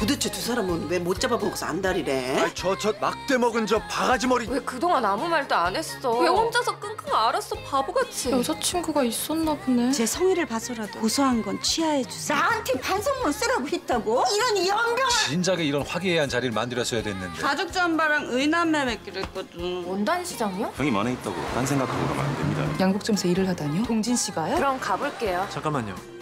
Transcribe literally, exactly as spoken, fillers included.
도대체 두 사람은 왜 못 잡아먹어서 안달이래? 아이 저 저 막대 먹은 저 바가지 머리. 왜 그동안 아무 말도 안 했어? 왜 혼자서 끙끙 앓았어 바보같이? 여자친구가 있었나 보네. 제 성의를 봐서라도 고소한 건 취하해 주세요. 나한테 반성문 쓰라고 했다고? 이런 연병! 진작에 이런 화기애애한 자리를 만들었어야 됐는데. 가죽 잠바랑 의남매 맺기로 했거든. 원단 시장이요? 형이 만에 있다고 딴 생각하고 가면 안 됩니다. 양복점에서 일을 하다니요? 동진 씨가요? 그럼 가볼게요. 잠깐만요.